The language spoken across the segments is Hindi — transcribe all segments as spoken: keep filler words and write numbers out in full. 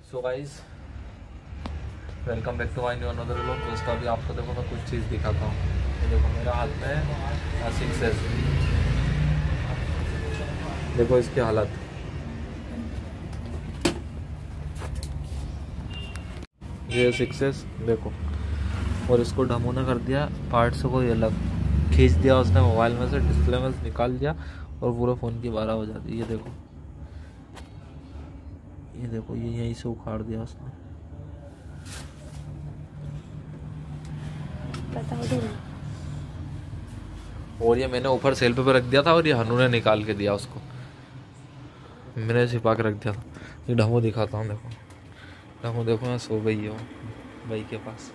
So guys welcome back to my new another vlog. दोस्तों अभी आपको देखो मैं कुछ चीज़ दिखाता हूँ। ये देखो मेरा हाथ में है सिक्स एस। देखो इसकी हालत, ये सिक्स एस देखो। और इसको ढमू ने कर दिया, पार्ट्स को ये अलग खींच दिया उसने मोबाइल में से, डिस्प्ले में से निकाल दिया और पूरा फ़ोन की बारह हो जाती है। ये देखो, ये देखो, ये यहीं से उखाड़ दिया उसने। और ये मैंने ऊपर सेल पे रख दिया था और ये हनु ने निकाल के दिया उसको, मैंने छिपा के रख दिया था। ये ढमू दिखाता हूँ, देखो ढमू देखो मैं सो गई है भाई के पास।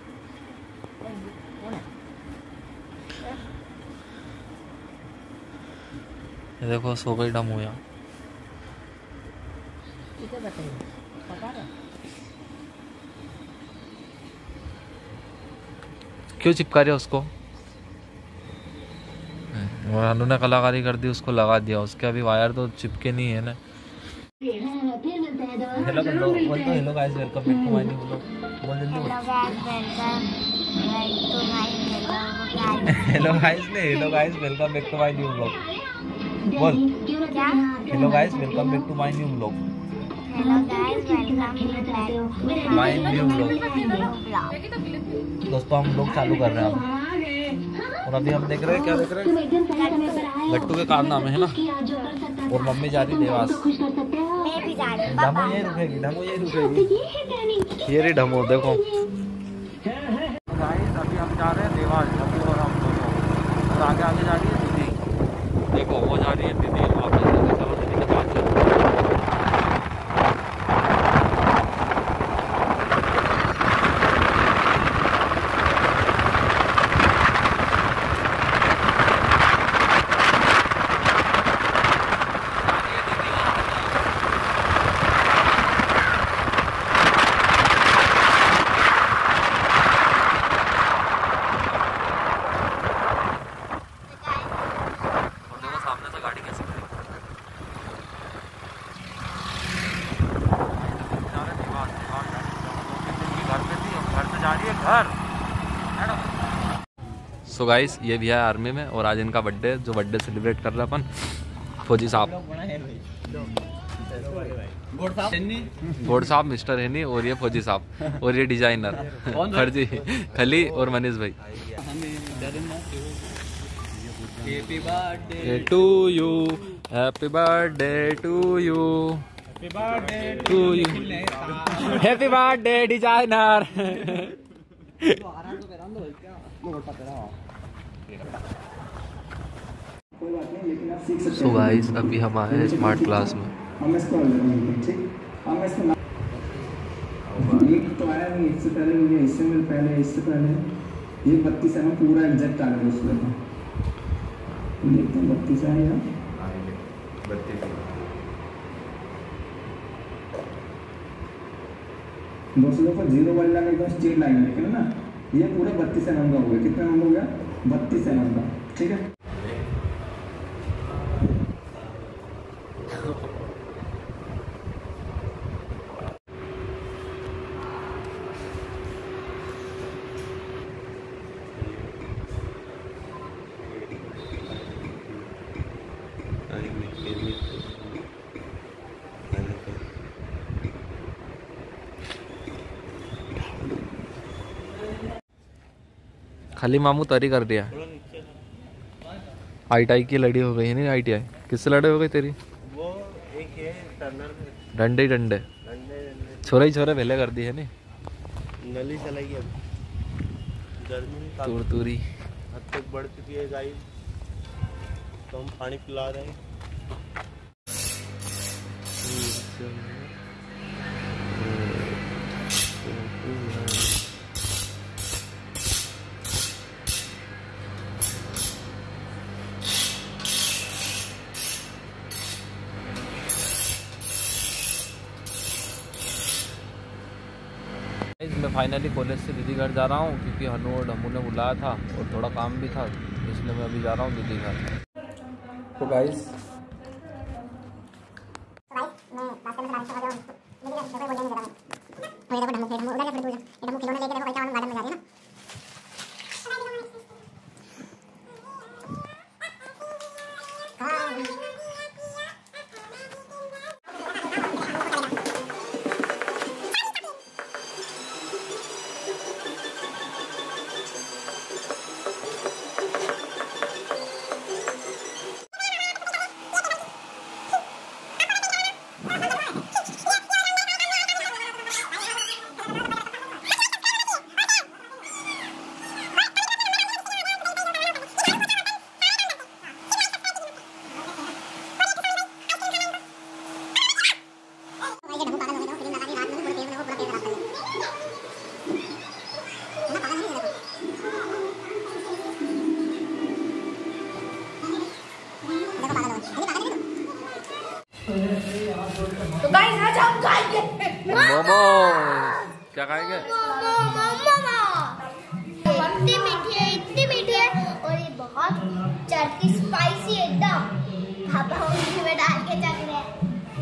ये देखो सो गई ढमू यहाँ। क्यों चिपका रही है उसको? और हनु ने कलाकारी कर दी, उसको लगा दिया। उसके अभी वायर तो चिपके नहीं है ना। हेलो कर लो, बोल दो hello guys welcome back to my new vlog. बोल जल्दी बोल। हेलो गाइस ने hello guys welcome back to my new vlog बोल। क्या? Hello guys welcome back to my new vlog. Hello guys welcome to my new vlog. दोस्तों हम लोग चालू कर रहे हैं अब, और अभी हम देख रहे हैं, क्या देख रहे हैं? गट्टू के कारनामे है ना। और मम्मी जा रही देवास। मैं भी जा रही हूं। ढमू यही रुकेगी, ढमू यही रुकेगी। ये रही ढमू देखो। गाइस अभी हम जा रहे हैं देवास, ढमू और हम दोनों। और आगे आगे जा रही है दीदी, देखो वो जा रही है दीदी वापस। चलो दीदी के पास चलो। सो so गाइस ये भी है आर्मी में, और आज इनका बर्थडे, जो बर्थडे सेलिब्रेट कर रहे अपन फौजी साहब, गोड साहब, मिस्टर हैनी, और ये फौजी साहब, और ये डिजाइनर फर्जी खली और मनीष भाई। Happy birthday to you, happy birthday to you, happy birthday to you, happy birthday designer. So guys अभी हम आए हैं स्मार्ट क्लास में। हम इसको ठीक हम इसको एक तो आया नहीं, इससे पहले मुझे इससे मिल पहले इससे पहले ये बत्तीस है पूरा एग्जैक्ट आ गया उसमें। देखते हैं बत्तीस है या बत्तीस दोस्तों को जीरो वन लाइन एकदम स्ट्रेट लाइन है, लेकिन ना ये पूरे बत्तीस एम एम का हो गया। कितना एम हो गया? बत्तीस एम एम का। ठीक है, खाली मामू तरी कर दिया। आई टी आई की लड़ी हो गई है नहीं? आई टी आई किससे लड़े हो गई तेरी? वो एक है टर्नर में, डंडे ही डंडे, छोरे ही छोरे पहले कर दी है नहीं? नली चलाई अब, गर्मी तूर तूरी हद तक बढ़ चुकी है गाइस, तो हम पानी पिला रहे हैं। मैं फाइनली कॉलेज से दीदी घर जा रहा हूँ, क्योंकि हनु और ढमू ने बुलाया था और थोड़ा काम भी था, इसलिए मैं अभी जा रहा हूँ दीदी घर। तो गाइस मैं तो गाइस आज हम खाएंगे मोमो। क्या खाएंगे? इतनी मीठी है, इतनी मीठी है और ये बहुत चटकी स्पाइसी एकदम। पापा उसी में डाल के चख रहे हैं।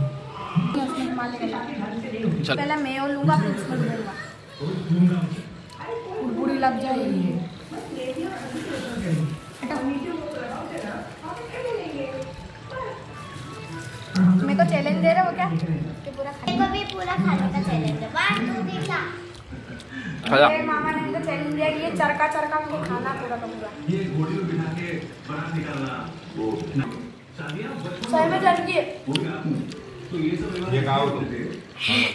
चल। पहले मैं और लूंगा फिर उसमें दूंगा, बुरी लग जाएगी। मेरे को चैलेंज दे रहे हो क्या? कि पूरा खाने को भी पूरा खाने का चैलेंज है। One two three start. खाया। मेरे मामा ने मुझे चैलेंज दिया कि ये चरका चरका मुझे खाना पूरा का पूरा। ये घोड़ी को बिठा के बाहर निकालना वो सही में चल गई। तो ये सब ये